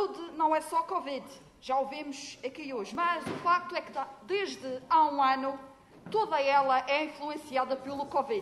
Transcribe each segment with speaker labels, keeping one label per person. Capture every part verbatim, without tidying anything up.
Speaker 1: Saúde não é só Covid, já o vimos aqui hoje, mas o facto é que desde há um ano toda ela é influenciada pelo Covid.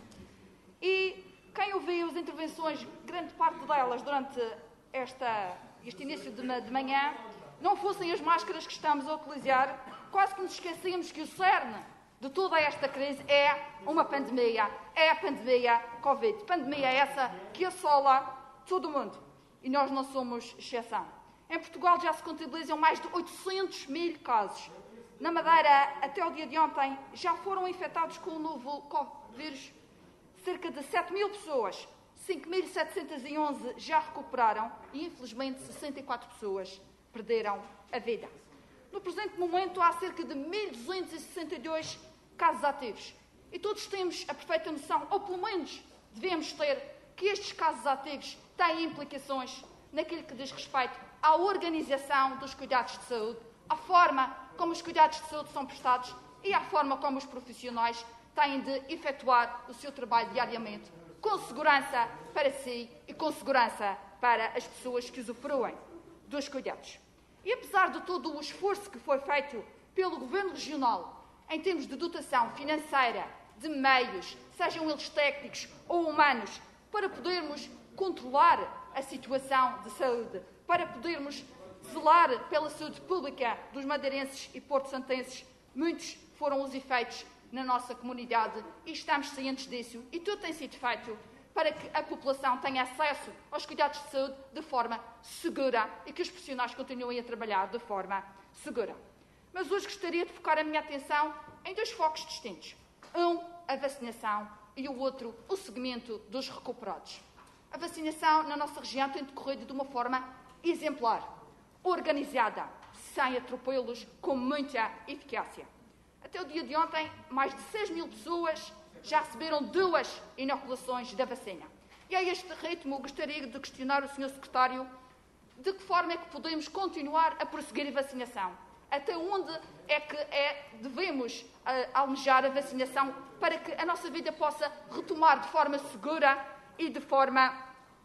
Speaker 1: E quem ouviu as intervenções, grande parte delas durante esta, este início de, de manhã, não fossem as máscaras que estamos a utilizar, quase que nos esquecemos que o cerne de toda esta crise é uma pandemia, é a pandemia Covid. Pandemia essa que assola todo o mundo e nós não somos exceção. Em Portugal já se contabilizam mais de oitocentos mil casos. Na Madeira, até o dia de ontem, já foram infectados com o novo vírus cerca de sete mil pessoas. cinco mil setecentos e onze já recuperaram e, infelizmente, sessenta e quatro pessoas perderam a vida. No presente momento, há cerca de mil duzentos e sessenta e dois casos ativos. E todos temos a perfeita noção, ou pelo menos devemos ter, que estes casos ativos têm implicações naquilo que diz respeito à organização dos cuidados de saúde, à forma como os cuidados de saúde são prestados e à forma como os profissionais têm de efetuar o seu trabalho diariamente, com segurança para si e com segurança para as pessoas que usufruem dos cuidados. E apesar de todo o esforço que foi feito pelo Governo Regional em termos de dotação financeira, de meios, sejam eles técnicos ou humanos, para podermos controlar a situação de saúde, para podermos zelar pela saúde pública dos madeirenses e porto-santenses, muitos foram os efeitos na nossa comunidade e estamos cientes disso e tudo tem sido feito para que a população tenha acesso aos cuidados de saúde de forma segura e que os profissionais continuem a trabalhar de forma segura. Mas hoje gostaria de focar a minha atenção em dois focos distintos. Um, a vacinação e o outro, o segmento dos recuperados. A vacinação na nossa região tem decorrido de uma forma exemplar, organizada, sem atropelos, com muita eficácia. Até o dia de ontem, mais de seis mil pessoas já receberam duas inoculações da vacina. E a este ritmo, gostaria de questionar o senhor Secretário de que forma é que podemos continuar a prosseguir a vacinação. Até onde é que é, devemos uh, almejar a vacinação para que a nossa vida possa retomar de forma segura e de forma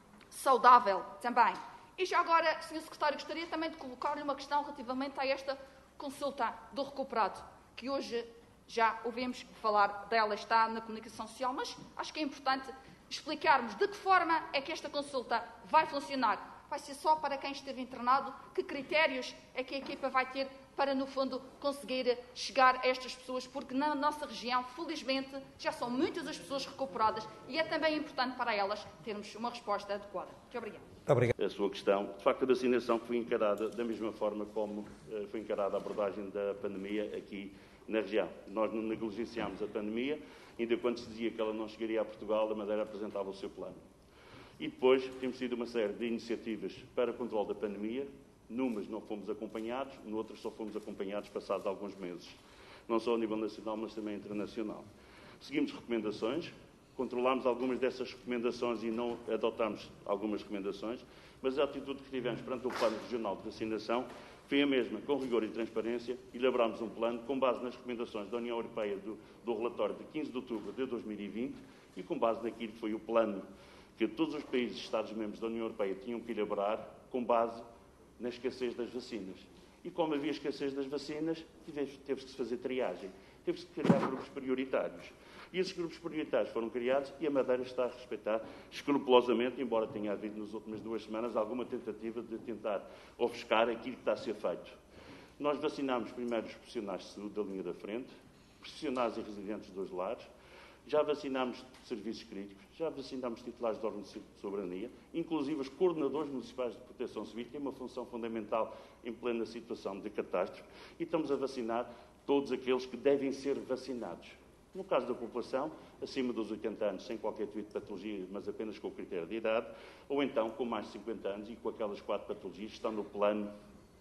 Speaker 1: saudável também. E já agora, senhor Secretário, gostaria também de colocar-lhe uma questão relativamente a esta consulta do recuperado, que hoje já ouvimos falar dela, está na comunicação social, mas acho que é importante explicarmos de que forma é que esta consulta vai funcionar. Vai ser só para quem esteve internado? Que critérios é que a equipa vai ter para, no fundo, conseguir chegar a estas pessoas? Porque na nossa região, felizmente, já são muitas as pessoas recuperadas e é também importante para elas termos uma resposta adequada. Muito obrigada.
Speaker 2: Obrigado. A sua questão. De facto, a vacinação foi encarada da mesma forma como uh, foi encarada a abordagem da pandemia aqui na região. Nós não negligenciámos a pandemia, ainda quando se dizia que ela não chegaria a Portugal, a Madeira apresentava o seu plano. E depois temos tido uma série de iniciativas para o controle da pandemia. Numas não fomos acompanhados, noutras só fomos acompanhados passados alguns meses. Não só a nível nacional, mas também internacional. Seguimos recomendações, controlámos algumas dessas recomendações e não adotámos algumas recomendações, mas a atitude que tivemos perante o Plano Regional de Vacinação foi a mesma, com rigor e transparência, elaborámos um plano com base nas recomendações da União Europeia do, do relatório de quinze de outubro de dois mil e vinte e com base naquilo que foi o plano que todos os países e Estados-membros da União Europeia tinham que elaborar com base na escassez das vacinas. E como havia escassez das vacinas, teve-se que fazer triagem, teve-se que criar grupos prioritários. E esses grupos prioritários foram criados e a Madeira está a respeitar escrupulosamente, embora tenha havido nas últimas duas semanas alguma tentativa de tentar ofuscar aquilo que está a ser feito. Nós vacinámos primeiro os profissionais de saúde da linha da frente, profissionais e residentes dos lares, já vacinámos serviços críticos, já vacinámos titulares de órgãos de soberania, inclusive os coordenadores municipais de proteção civil, que têm uma função fundamental em plena situação de catástrofe, e estamos a vacinar todos aqueles que devem ser vacinados. No caso da população, acima dos oitenta anos, sem qualquer tipo de patologia, mas apenas com o critério de idade, ou então com mais de cinquenta anos e com aquelas quatro patologias que estão no plano,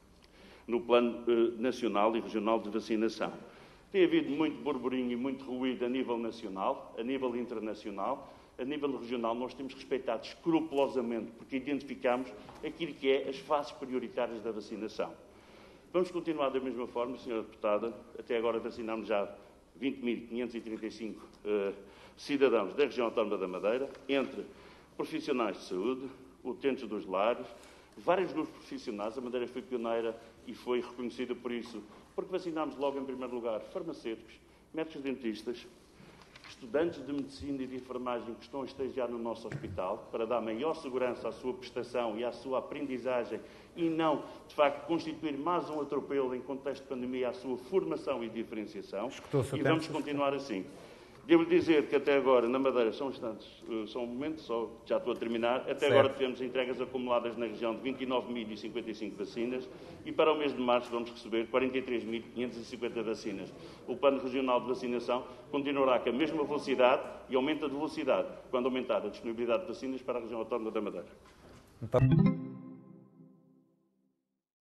Speaker 2: no plano eh, nacional e regional de vacinação. Tem havido muito burburinho e muito ruído a nível nacional, a nível internacional. A nível regional, nós temos respeitado escrupulosamente, porque identificamos aquilo que é as fases prioritárias da vacinação. Vamos continuar da mesma forma, senhora Deputada. Até agora vacinámos já vinte mil quinhentos e trinta e cinco uh, cidadãos da região autónoma da Madeira, entre profissionais de saúde, utentes dos lares, vários grupos profissionais. A Madeira foi pioneira e foi reconhecida por isso, porque vacinámos logo em primeiro lugar farmacêuticos, médicos dentistas, estudantes de medicina e de enfermagem que estão a estagiar no nosso hospital, para dar maior segurança à sua prestação e à sua aprendizagem e não, de facto, constituir mais um atropelo em contexto de pandemia à sua formação e diferenciação. E vamos continuar assim. Devo dizer que até agora, na Madeira, são instantes, são momentos, só, já estou a terminar, até certo. Agora tivemos entregas acumuladas na região de vinte e nove mil e cinquenta e cinco vacinas e para o mês de março vamos receber quarenta e três mil quinhentas e cinquenta vacinas. O plano regional de vacinação continuará com a mesma velocidade e aumenta de velocidade quando aumentar a disponibilidade de vacinas para a região autónoma da Madeira. Então...